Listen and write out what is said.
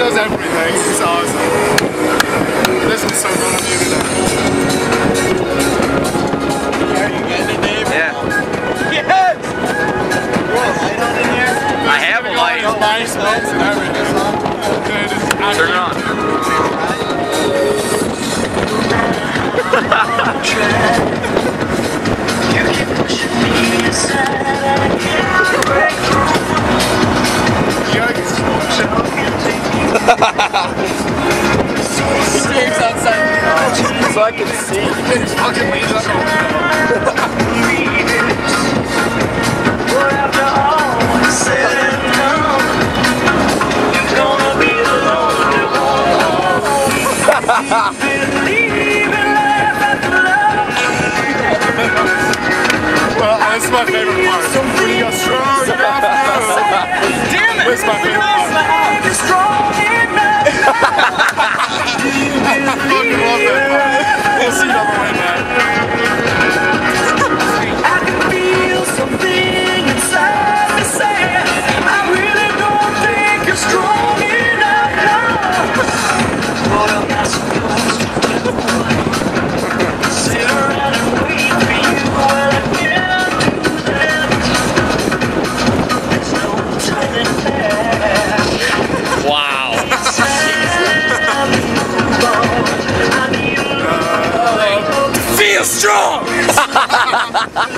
does everything. It's awesome. This is so fun to do today. Are you getting it, Dave? Yeah. Yes! I have a light. The light smells and everything. Turn it on. So I can see. It's fucking leaves up. Well, that's my favorite part. When you go strong enough. Damn it! That's my favorite part. I fucking love that part. We'll see it on the way back. I can feel something inside me saying I really don't think you're strong enough now. But I'm not supposed to sit around and wait for you. Well, I can't do that. There's no turning back. Wow. I need a love. Feel strong!